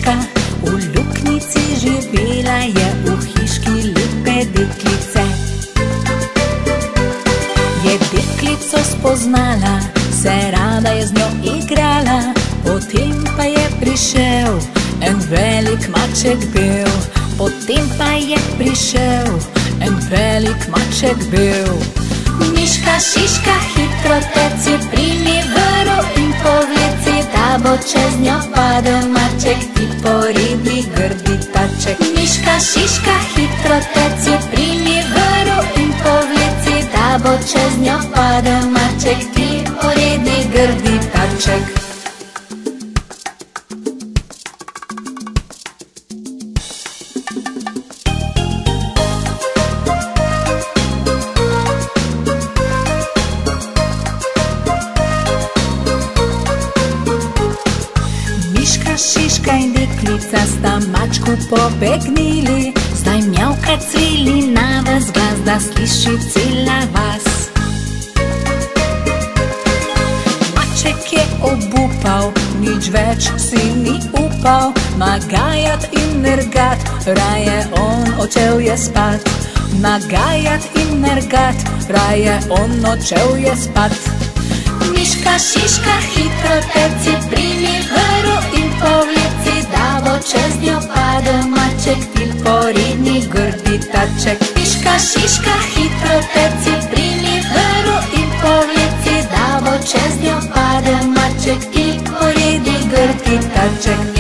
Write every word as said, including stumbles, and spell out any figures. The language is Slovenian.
Miška v luknjici živela je, v hiški lepe deklice. Je deklico spoznala, se rada je z njo igrala, potem pa je prišel en velik maček bil. Potem pa je prišel en velik maček bil. Miška, šiška, hitro teci, primi vrv in povleci, da bo čez njo padel maček, ti poridi grdi taček. Miška, šiška, hitro teci, primi vrv in povleci, da bo čez njo padel maček, ti poridi grdi taček. Miška, šiška in deklica sta mačku pobegnili, zdaj mjavka cvili na ves glas, da sliši cela vas. Maček je obupal, nič več si ni upal nagajat in nergat, raje on odšel je spat. Nagajat in nergat, raje on odšel je spat. Miška, šiška, hitro teci, primi vrv in povleci, da bo čez njo padel maček, ti poridi grdi taček. Miška, šiška, hitro teci, primi vrv in povleci, da bo čez njo padel maček, ti poridi grdi taček.